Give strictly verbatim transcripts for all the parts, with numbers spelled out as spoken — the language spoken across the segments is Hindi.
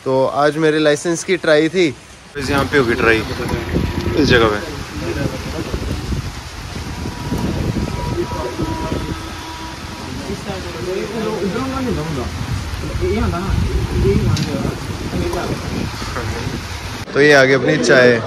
तो आज मेरे लाइसेंस की ट्राई थी, इस यहाँ पे होगी ट्राई इस जगह पे। तो ये आगे अपनी चाय।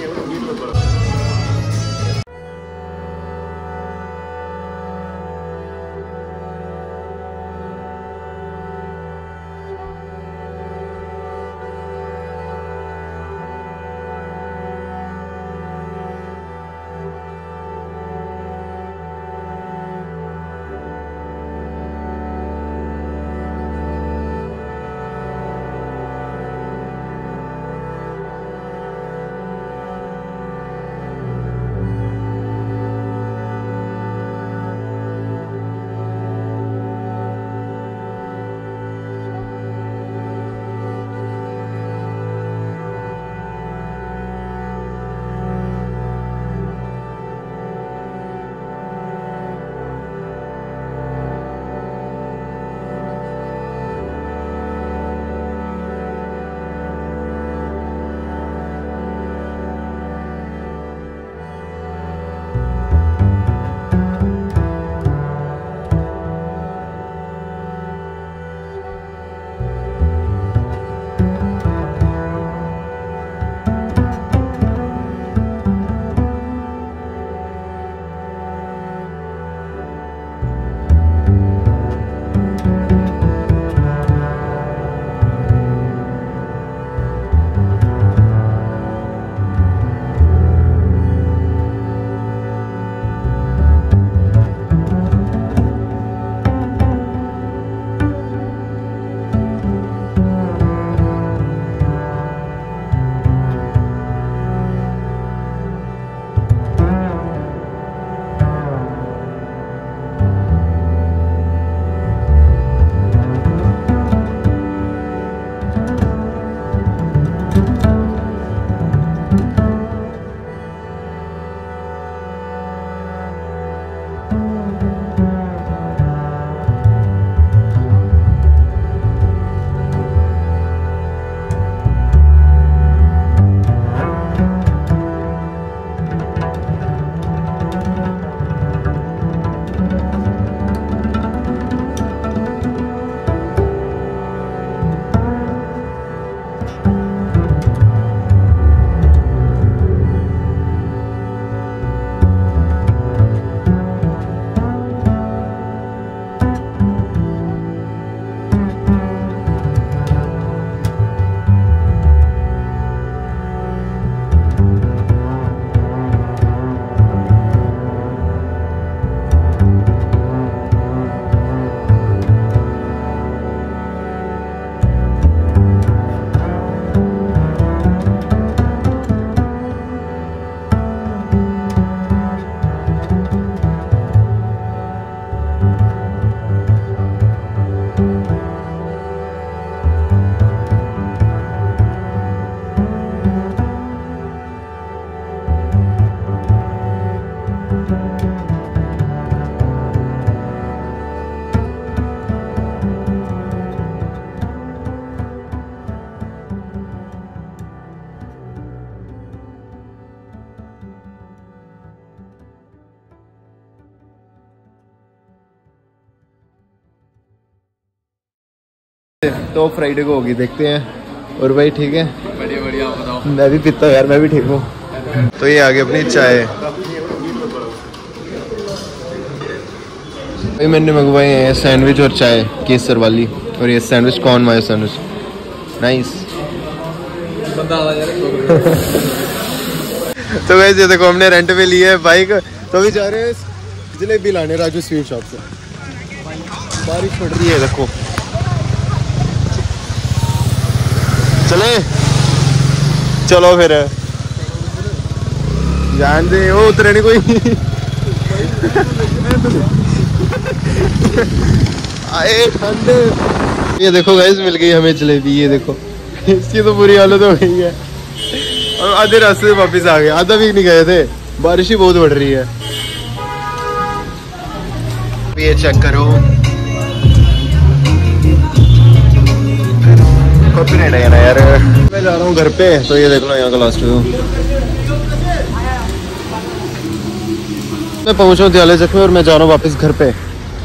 तो फ्राइडे को होगी, देखते हैं। और भाई ठीक है? बढ़िया बढ़िया, आप बताओ। मैं भी पीता हूँ यार, मैं भी ठीक हूँ। तो ये आगे अपनी चाय भाई मैंने मंगवाए हैं सैंडविच और चाय केसर वाली, और ये sandwich corn mayo sandwich, nice. तो वैसे देखो हमने रेंट पे ली है बाइक, तो अभी जा रहे हैं जलेबी लाने राजू स्वीट शॉप से। बारिश पड़ रही है देखो, चले चलो फिर जान दे, वो उतरे नहीं कोई। आए ठंड। ये देखो गाइस मिल गई हमें जलेबी, ये देखो इसकी तो बुरी हालत हो गई है। और आधे रास्ते से वापस आ गए, आधा भी नहीं गए थे, बारिश ही बहुत बढ़ रही है। ये चेक करो कॉपीराइट है ना यार। मैं जा रहा हूँ घर पे, तो ये देख लो यहाँ का लास्ट व्यू। मैं पहुंचा हूँ दयाले चक में और मैं जा रहा हूँ वापस घर पे।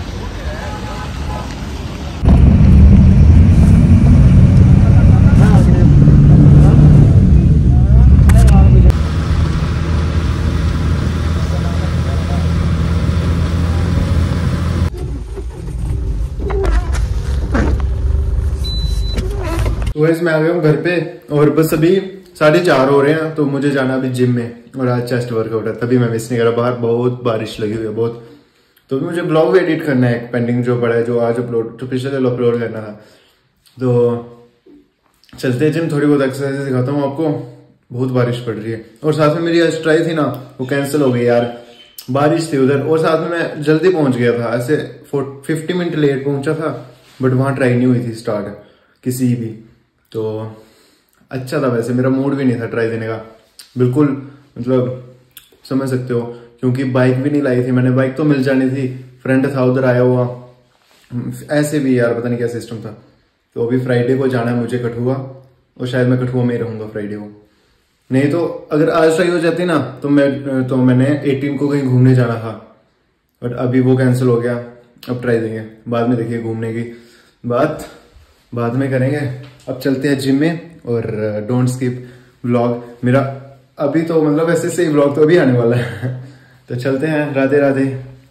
तो वैसे मैं आ गया हूँ घर पे और बस अभी साढ़े चार हो रहे हैं, तो मुझे जाना अभी जिम में और आज चेस्ट वर्कआउट है, तभी मैं मिस नहीं करा। बाहर बहुत बारिश लगी हुई है बहुत, तो भी मुझे ब्लॉग भी एडिट करना है, एक पेंडिंग जो पड़ा है, जो आज अपलोड जो पिछले दिन अपलोड करना था। तो चलते हैं जिम, थोड़ी बहुत एक्सरसाइज दिखाता हूँ आपको। बहुत बारिश पड़ रही है और साथ में मेरी आज ट्राई थी ना, वो कैंसिल हो गई यार, बारिश थी उधर। और साथ में मैं जल्दी पहुंच गया था, ऐसे फिफ्टी मिनट लेट पहुंचा था, बट वहां ट्राई नहीं हुई थी स्टार्ट किसी भी। तो अच्छा था, वैसे मेरा मूड भी नहीं था ट्राई देने का बिल्कुल, मतलब समझ सकते हो, क्योंकि बाइक भी नहीं लाई थी मैंने। बाइक तो मिल जानी थी, फ्रेंड था उधर आया हुआ, ऐसे भी यार पता नहीं क्या सिस्टम था। तो अभी फ्राइडे को जाना है मुझे कठुआ, और शायद मैं कठुआ में ही रहूंगा फ्राइडे को। नहीं तो अगर आज ट्राई हो जाती ना, तो मैं तो मैंने एटीन को कहीं घूमने जाना था, बट अभी वो कैंसिल हो गया। अब ट्राई देंगे, बाद में देखिए घूमने की बात बाद में करेंगे। अब चलते हैं जिम में, और डोंट स्किप व्लॉग मेरा अभी, तो मतलब ऐसे सही व्लॉग तो अभी आने वाला है। तो चलते हैं, राधे राधे।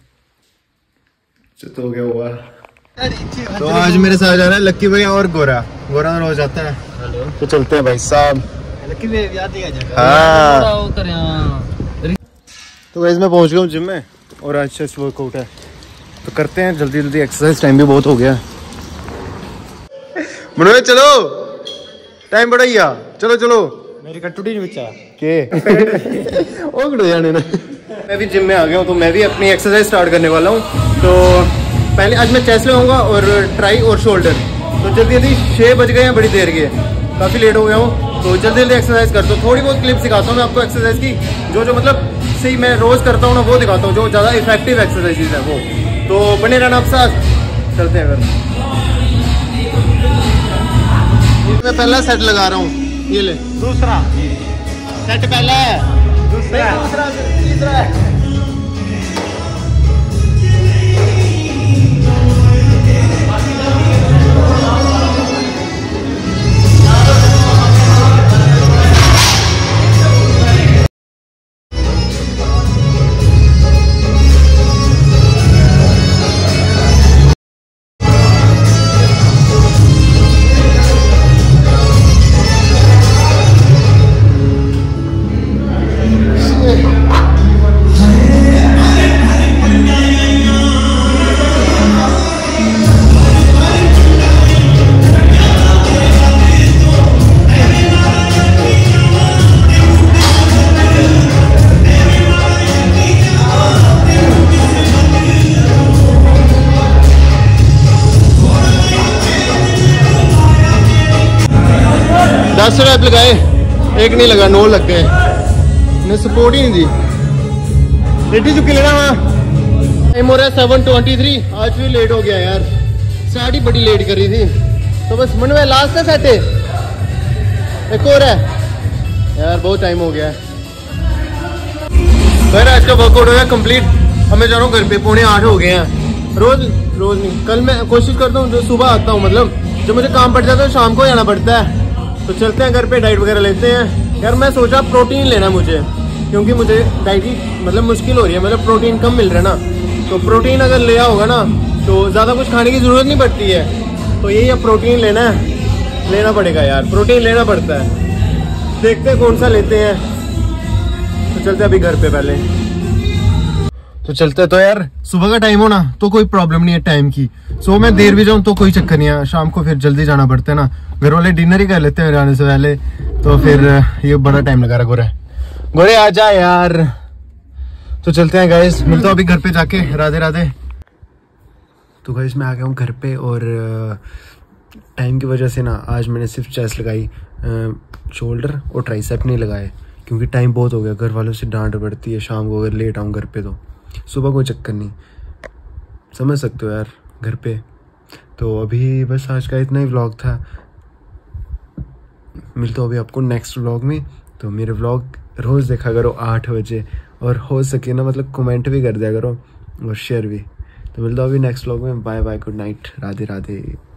तो हो गया हुआ। तो आज मेरे साथ जा रहा है लक्की भैया और गोरा। गोरा रोज आता है। हेलो। तो चलते हैं भाई साहब। लक्की भैया याद दिया जाएगा। हाँ। तो गाइस मैं पहुंच गया हूँ जिम में, और आज चेस्ट वर्कआउट है, तो करते हैं जल्दी जल्दी एक्सरसाइज, टाइम भी बहुत हो गया। मनोज चलो, टाइम बड़ा ही आ, चलो चलो। मेरी कटुटी नहीं बच्चा के ओ कटो जाने ना। मैं भी जिम में आ गया हूँ, तो मैं भी अपनी एक्सरसाइज स्टार्ट करने वाला हूँ। तो पहले आज मैं चेस्ट लगाऊंगा और ट्राई और शोल्डर। तो जल्दी जल्दी छः बज गए हैं, बड़ी देर के, काफ़ी लेट हो गया हूँ, तो जल्दी जल्दी एक्सरसाइज करता हूँ। थोड़ी बहुत क्लिप सिखाता हूँ मैं आपको एक्सरसाइज की, जो जो मतलब सही मैं रोज़ करता हूँ ना, वो दिखाता हूँ, जो ज़्यादा इफेक्टिव एक्सरसाइज है वो। तो बने रहना आप साथ, चलते हैं अगर। मैं पहला सेट लगा रहा हूँ, ये ले। दूसरा सेट पहला है, दूसरा दूसरा तीसरा है। दस रैप लगाए, एक नहीं लगा, नौ लग गए, ने सपोर्ट ही नहीं दी। रेडी चुकी लेना वहाँ। टाइम हो रहा है सेवन ट्वेंटी थ्री। आज भी लेट हो गया यार, स्टार्ट ही बड़ी लेट करी थी। तो बस मन में लास्ट है सेट, एक और है यार, बहुत टाइम हो गया है। फिर आज का वर्कआउट हो गया कंप्लीट। अब मैं जा रहा हूँ घर पे, पौने आठ हो गए हैं। रोज रोज नहीं, कल मैं कोशिश करता हूँ जो सुबह आता हूँ, मतलब जब मुझे काम पड़ जाता है शाम को जाना पड़ता है। तो चलते हैं घर पे, डाइट वगैरह लेते हैं यार। मैं सोचा प्रोटीन लेना मुझे, क्योंकि मुझे डाइट ही मतलब मुश्किल हो रही है, मतलब प्रोटीन कम मिल रहा है ना। तो प्रोटीन अगर लिया होगा ना, तो ज़्यादा कुछ खाने की ज़रूरत नहीं पड़ती है। तो यही अब प्रोटीन लेना है, लेना पड़ेगा यार, प्रोटीन लेना पड़ता है। देखते हैं कौन सा लेते हैं। तो चलते हैं अभी घर पे पहले। तो चलते हैं। तो यार सुबह का टाइम हो ना, तो कोई प्रॉब्लम नहीं है टाइम की। सो मैं देर भी जाऊँ तो कोई चक्कर नहीं है, शाम को फिर जल्दी जाना पड़ता है ना, घर वाले डिनर ही कर लेते हैं जाने से पहले। तो फिर ये बड़ा टाइम लगा रहा। गोरे गोरे आ जा यार। तो चलते हैं गाइस, मिलता हूँ अभी घर पे जाके। राधे राधे। तो गाइस मैं आ गया हूँ घर पे, और टाइम की वजह से ना आज मैंने सिर्फ चेस्ट लगाई, शोल्डर और ट्राइसेप नहीं लगाए, क्योंकि टाइम बहुत हो गया। घर वालों से डांट पड़ती है शाम को अगर लेट आऊँ घर पे। तो सुबह कोई चक्कर नहीं, समझ सकते हो यार घर पे। तो अभी बस आज का इतना ही व्लॉग था। मिलता हूँ अभी आपको नेक्स्ट व्लॉग में। तो मेरे व्लॉग रोज़ देखा करो आठ बजे, और हो सके ना मतलब कमेंट भी कर दिया करो और शेयर भी। तो मिलता हूँ अभी नेक्स्ट व्लॉग में। Bye bye, good night, Radhe Radhe.